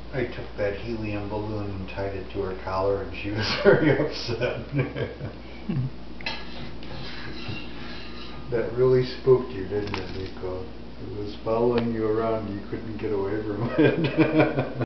I took that helium balloon and tied it to her collar, and she was very upset. That really spooked you, didn't it, Nico? It was following you around. You couldn't get away from it.